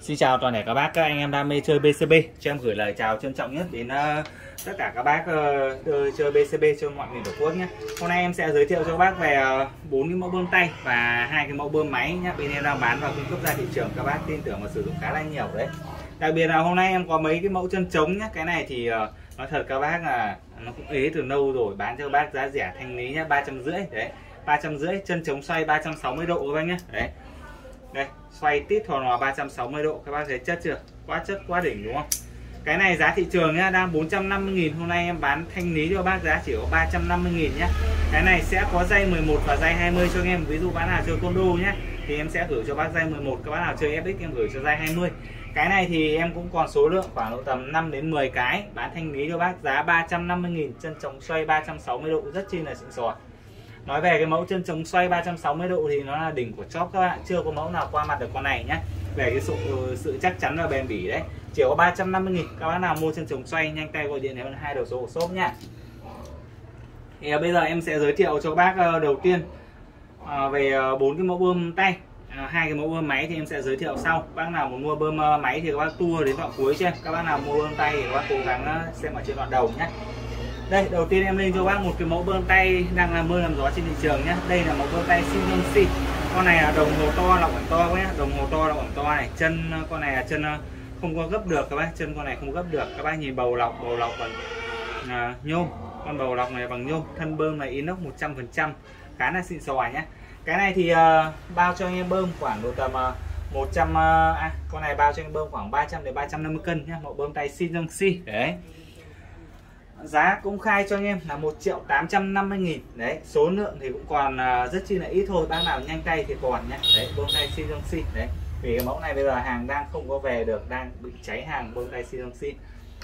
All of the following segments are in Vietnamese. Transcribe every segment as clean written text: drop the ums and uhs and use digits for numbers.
Xin chào toàn thể các bác, các anh em đam mê chơi BCB. Cho em gửi lời chào trân trọng nhất đến tất cả các bác chơi BCB trên mọi miền tổ quốc nhé. Hôm nay em sẽ giới thiệu cho các bác về 4 cái mẫu bơm tay và 2 cái mẫu bơm máy nhé. Bên em đang bán và cung cấp ra thị trường, các bác tin tưởng và sử dụng khá là nhiều đấy. Đặc biệt là hôm nay em có mấy cái mẫu chân trống nhé. Cái này thì nói thật các bác là nó cũng ế từ lâu rồi, bán cho các bác giá rẻ thanh lý nhé, 350 đấy. 350, chân chống xoay 360 độ các bác nhé. Đấy. Đây, xoay tít hoàn hòa 360 độ, các bác thấy chất chưa? Quá chất, quá đỉnh đúng không? Cái này giá thị trường nhá, đang 450.000, hôm nay em bán thanh lý cho bác giá chỉ có 350.000 nhá. Cái này sẽ có dây 11 và dây 20 cho anh em, ví dụ bác nào chơi condo nhá thì em sẽ gửi cho bác dây 11, các bác nào chơi FX em gửi cho dây 20. Cái này thì em cũng còn số lượng khoảng độ tầm 5 đến 10 cái, bán thanh lý cho bác giá 350.000, chân chống xoay 360 độ rất chi là xịn sò. Nói về cái mẫu chân chống xoay 360 độ thì nó là đỉnh của chóp các bạn, chưa có mẫu nào qua mặt được con này nhá. Về cái sự chắc chắn và bền bỉ đấy, chỉ có 350.000, các bác nào mua chân chống xoay nhanh tay gọi điện đến 2 đầu số của shop nhá. Thì bây giờ em sẽ giới thiệu cho các bác đầu tiên về 4 cái mẫu bơm tay, 2 cái mẫu bơm máy thì em sẽ giới thiệu sau. Bác nào muốn mua bơm máy thì các bác tua đến đoạn cuối cho em, các bác nào mua bơm tay thì các bác cố gắng xem ở trên đoạn đầu nhé. Đây, đầu tiên em lên cho bác một cái mẫu bơm tay đang làm mưa làm gió trên thị trường nhé. Đây là mẫu bơm tay Sinonsi. Con này là đồng hồ to, lọc ẩm to nhé, đồng hồ to, lọc ẩm to này. Chân con này là chân không có gấp được các bác, chân con này không gấp được. Các bác nhìn bầu lọc bằng nhôm, con bầu lọc này bằng nhôm, thân bơm này inox 100%, khá là xịn sò nhé. Cái này thì bao cho anh em bơm khoảng độ tầm 100 con này bao cho anh bơm khoảng 300 đến 350 cân nhé, mẫu bơm tay Sinonsi đấy. Giá công khai cho anh em là 1.850.000 đấy, số lượng thì cũng còn rất chi là ít thôi, bác nào nhanh tay thì còn nhé. Đấy, bơm tay Sinonsi đấy, vì cái mẫu này bây giờ hàng đang không có về được, đang bị cháy hàng bơm tay Sinonsi.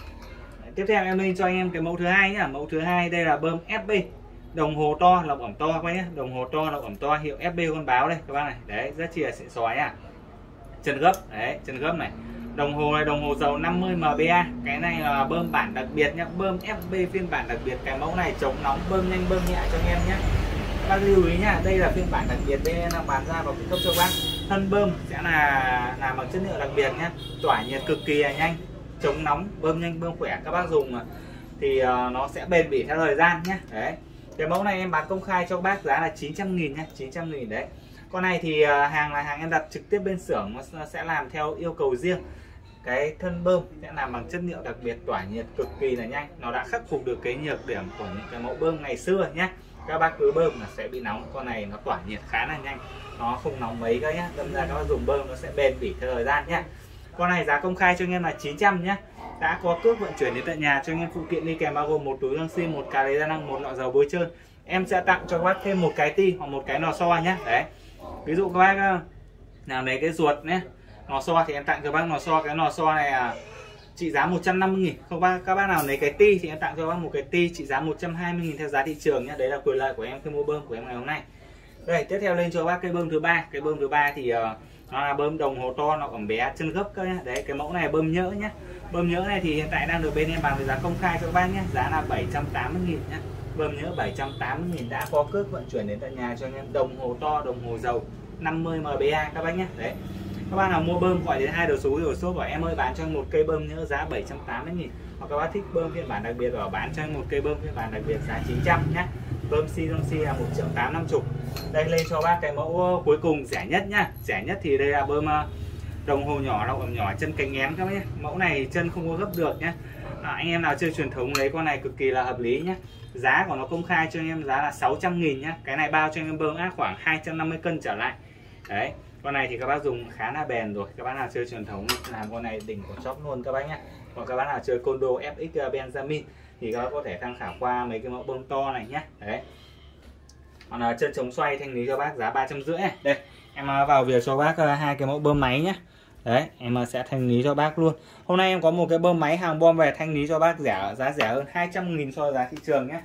Tiếp theo em lên cho anh em cái mẫu thứ hai nhá. Mẫu thứ hai đây là bơm FB, đồng hồ to, lọc ẩm to các bác nhé, đồng hồ to, lọc ẩm to, hiệu FB con báo đây các bác này, đấy rất chi là xịn sò nhá. Chân gấp đấy, chân gấp này. Đồng hồ này, đồng hồ dầu 50 MBA. Cái này là bơm bản đặc biệt nhá, bơm FB phiên bản đặc biệt. Cái mẫu này chống nóng, bơm nhanh, bơm nhẹ cho anh em nhé. Các bác lưu ý nhá, đây là phiên bản đặc biệt bên em đang bán ra và cung cấp cho bác. Thân bơm sẽ là làm bằng chất liệu đặc biệt nhé, tỏa nhiệt cực kỳ là nhanh, chống nóng, bơm nhanh, bơm khỏe. Các bác dùng thì nó sẽ bền bỉ theo thời gian nhé. Đấy. Cái mẫu này em bán công khai cho các bác giá là 900.000 nhé, 900.000 đấy. Con này thì hàng là hàng em đặt trực tiếp bên xưởng, nó sẽ làm theo yêu cầu riêng. Cái thân bơm sẽ làm bằng chất liệu đặc biệt, tỏa nhiệt cực kỳ là nhanh, nó đã khắc phục được cái nhược điểm của những cái mẫu bơm ngày xưa nhé. Các bác cứ bơm là sẽ bị nóng, con này nó tỏa nhiệt khá là nhanh, nó không nóng mấy cái nhé, đâm ra các bác dùng bơm nó sẽ bền bỉ theo thời gian nhé. Con này giá công khai cho anh em là 900 nhé, đã có cước vận chuyển đến tận nhà cho anh em, phụ kiện đi kèm bao gồm một túi găng xin, một cà lấy da năng, một lọ dầu bôi trơn. Em sẽ tặng cho các bác thêm một cái ti hoặc một cái lò xo nhé. Đấy, ví dụ các bác nào lấy cái ruột nhé, lò xo thì em tặng cho bác lò xo. Cái lò xo này trị giá 150.000. Không các bác nào lấy cái ti thì em tặng cho bác một cái ti trị giá 120.000 theo giá thị trường nhé. Đấy là quyền lợi của em khi mua bơm của em ngày hôm nay. Đây, tiếp theo lên cho bác cái bơm thứ ba. Cái bơm thứ ba thì nó là bơm đồng hồ to, nó còn bé, chân gấp cơ nhé. Đấy, cái mẫu này bơm nhỡ nhé. Bơm nhỡ này thì hiện tại đang được bên em bán với giá công khai cho các bác nhé, giá là 780.000 nhé. Bơm nhỡ 780.000 đã có cước vận chuyển đến tận nhà cho anh em. Đồng hồ to, đồng hồ dầu 50 MBA các bác nhé. Đấy. Các bác nào mua bơm gọi đến 2 đầu số rồi shop bảo em ơi bán cho anh một cây bơm nhỡ giá 780.000, hoặc các bác thích bơm phiên bản đặc biệt bảo bán cho anh một cây bơm phiên bản đặc biệt giá 900 nhé. Bơm Sinonsi là 1.850.000. Đây lên cho bác cái mẫu cuối cùng rẻ nhất nhá. Rẻ nhất thì đây là bơm đồng hồ nhỏ, lọc ẩm nhỏ, chân cánh én các bác nhé. Mẫu này chân không có gấp được nhé. Anh em nào chơi truyền thống lấy con này cực kỳ là hợp lý nhé. Giá của nó công khai cho anh em giá là 600.000 nhé. Cái này bao cho anh em bơm áp khoảng 250 cân trở lại. Đấy, con này thì các bác dùng khá là bền rồi. Các bác nào chơi truyền thống làm con này đỉnh của chóp luôn các bác nhé. Còn các bác nào chơi condo FX Benjamin thì các bác có thể tham khảo qua mấy cái mẫu bơm to này nhé. Đấy. Còn chân chống xoay thanh lý cho bác giá 350 này. Đây, em vào việc cho bác hai cái mẫu bơm máy nhé. Đấy, em sẽ thanh lý cho bác luôn. Hôm nay em có một cái bơm máy hàng bom về thanh lý cho bác rẻ, giá rẻ hơn 200.000 so với giá thị trường nhé.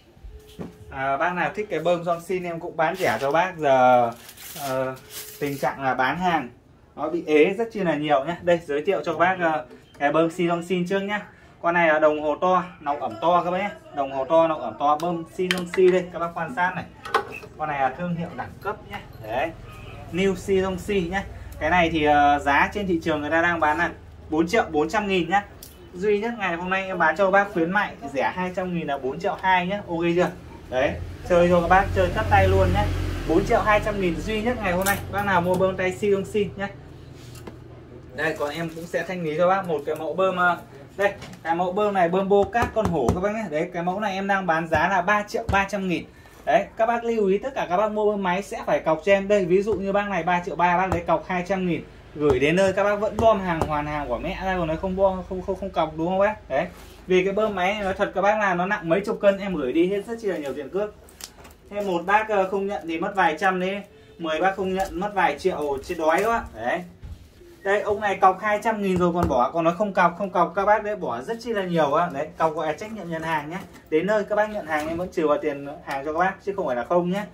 Bác nào thích cái bơm Johnson em cũng bán rẻ cho bác. Giờ tình trạng là bán hàng nó bị ế rất chi là nhiều nhé. Đây, giới thiệu cho các bác cái bơm Johnson trước nhé. Con này là đồng hồ to, lọc ẩm to các bác nhé. Đồng hồ to, lọc ẩm to, bơm Johnson đây, các bác quan sát này. Con này là thương hiệu đẳng cấp nhé. Đấy, New Johnson nhé. Cái này thì giá trên thị trường người ta đang bán là 4.400.000 nhá. Duy nhất ngày hôm nay em bán cho các bác khuyến mại rẻ 200.000 là 4.200.000 nhá. Ok chưa? Đấy, chơi cho các bác chơi cắt tay luôn nhá. 4.200.000 duy nhất ngày hôm nay. Bác nào mua bơm tay siêu xin nhá. Đây, còn em cũng sẽ thanh lý cho bác một cái mẫu bơm. Đây, cái mẫu bơm này bơm Bocat con hổ các bác nhé. Đấy, cái mẫu này em đang bán giá là 3.300.000. Đấy, các bác lưu ý tất cả các bác mua bơm máy sẽ phải cọc cho em. Đây, ví dụ như bác này 3.3 triệu, bác lấy cọc 200.000. Gửi đến nơi các bác vẫn bom hàng hoàn hàng của mẹ ra, còn nói không bom không cọc đúng không bác? Đấy. Vì cái bơm máy này nói thật các bác là nó nặng mấy chục cân, em gửi đi hết rất chi là nhiều tiền cước. Thêm một bác không nhận thì mất vài trăm đấy, 10 bác không nhận mất vài triệu chết đói các bác. Đấy. Đây, ông này cọc 200.000 rồi còn bỏ, còn nói không cọc các bác đấy bỏ rất chi là nhiều á. Đấy, cọc gọi là trách nhiệm nhận hàng nhé. Đến nơi các bác nhận hàng em vẫn trừ vào tiền hàng cho các bác chứ không phải là không nhé.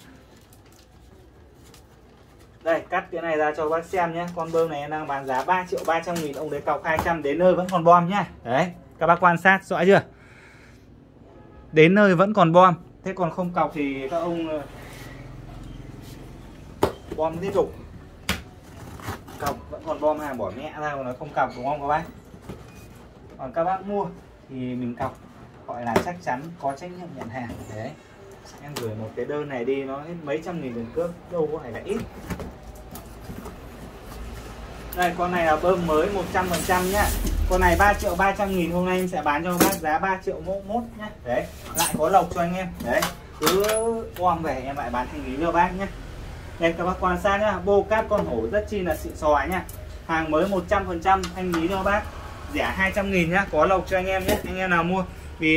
Đây, cắt cái này ra cho các bác xem nhé. Con bơm này em đang bán giá 3.300.000, ông đấy cọc 200, đến nơi vẫn còn bom nhá. Đấy, các bác quan sát rõ chưa? Đến nơi vẫn còn bom. Thế còn không cọc thì các ông bom liên tục. Cọc vẫn còn bom hàng bỏ mẹ ra, còn nó không cọc đúng không các bác? Còn các bác mua thì mình cọc, gọi là chắc chắn có trách nhiệm nhận hàng. Đấy, em gửi một cái đơn này đi nó hết mấy trăm nghìn tiền cước, đâu có phải là ít. Đây, con này là bơm mới 100% nhá. Con này 3.300.000, hôm nay em sẽ bán cho các bác giá 3.1 nhá. Đấy, lại có lộc cho anh em. Đấy, cứ quăng về em lại bán thanh lý cho bác nhá. Đây các bác quan sát nhá, Bocat con hổ rất chi là xịn sò nhá. Hàng mới 100% thanh lý cho bác, rẻ 200.000 nhá, có lộc cho anh em nhé. Anh em nào mua vì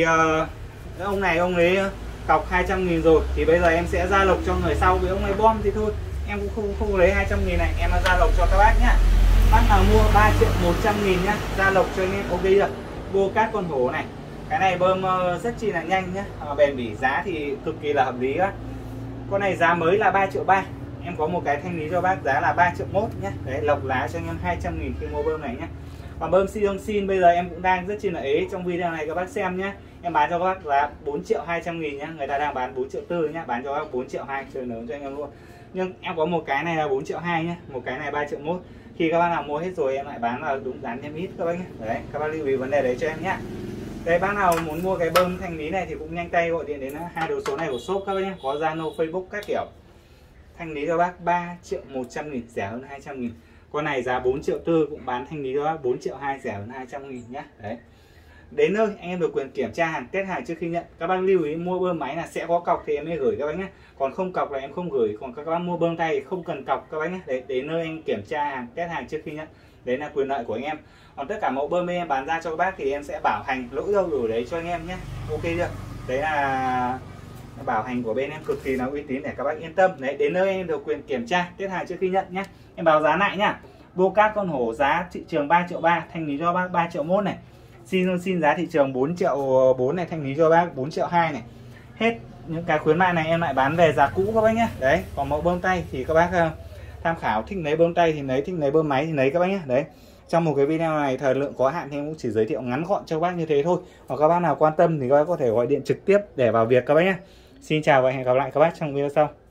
ông này ông ấy cọc 200.000 rồi thì bây giờ em sẽ ra lộc cho người sau, vì ông này bom thì thôi em cũng không lấy 200.000 này, em ra lộc cho các bác nhá. Bác nào mua 3.100.000 nhá, ra lộc cho anh em. Ok chưa? Bocat con hổ này, cái này bơm rất chi là nhanh nhá, bền bỉ, giá thì cực kỳ là hợp lý á. Con này giá mới là 3.3 triệu, em có một cái thanh lý cho bác giá là 3.1 triệu nhé. Đấy, lộc lá cho anh em 200.000 khi mua bơm này nhé. Còn bơm Sion bây giờ em cũng đang rất chi là ế, trong video này các bác xem nhé. Em bán cho các bác là 4.200.000 nhé, người ta đang bán 4.4 triệu nhé, bán cho các bác 4.2 triệu chơi lớn cho anh em luôn. Nhưng em có một cái này là 4.2 triệu nhé, một cái này 3.1 triệu. Khi các bác nào mua hết rồi em lại bán là đúng giá niêm yết các bác nhé. Đấy, các bác lưu ý vấn đề đấy cho em nhé. Đây, bác nào muốn mua cái bơm thanh lý này thì cũng nhanh tay gọi điện đến hai đầu số này của shop các bác nhé, có Zalo, Facebook các kiểu. Thanh lý cho bác 3.100.000, rẻ hơn 200.000. Con này giá 4.4 triệu cũng bán thanh lý cho bác 4.2 triệu, rẻ hơn 200.000 nhé. Đấy. Đến nơi anh em được quyền kiểm tra hàng, test hàng trước khi nhận. Các bác lưu ý mua bơm máy là sẽ có cọc thì em mới gửi các bác nhé. Còn không cọc là em không gửi. Còn các bác mua bơm tay thì không cần cọc các bác nhé. Đấy, đến nơi anh kiểm tra hàng, test hàng trước khi nhận. Đấy là quyền lợi của anh em. Còn tất cả mẫu bơm em bán ra cho các bác thì em sẽ bảo hành lỗi đâu đủ đấy cho anh em nhé. Ok chưa? Đấy là bảo hành của bên em cực kỳ là uy tín để các bác yên tâm. Đấy, đến nơi em được quyền kiểm tra test hàng trước khi nhận nhé. Em báo giá lại nhá. Bocat con hổ giá thị trường 3.3 triệu, thanh lý cho bác 3.1 triệu này. Xin giá thị trường 4.4 triệu này, thanh lý cho bác 4.2 triệu này. Hết những cái khuyến mại này em lại bán về giá cũ các bác nhé. Đấy, còn mẫu bơm tay thì các bác tham khảo, thích lấy bơm tay thì lấy, thích lấy bơm máy thì lấy các bác nhé. Đấy, trong một cái video này thời lượng có hạn thì em cũng chỉ giới thiệu ngắn gọn cho các bác như thế thôi. Hoặc các bác nào quan tâm thì các bác có thể gọi điện trực tiếp để vào việc các bác nhé. Xin chào và hẹn gặp lại các bác trong video sau.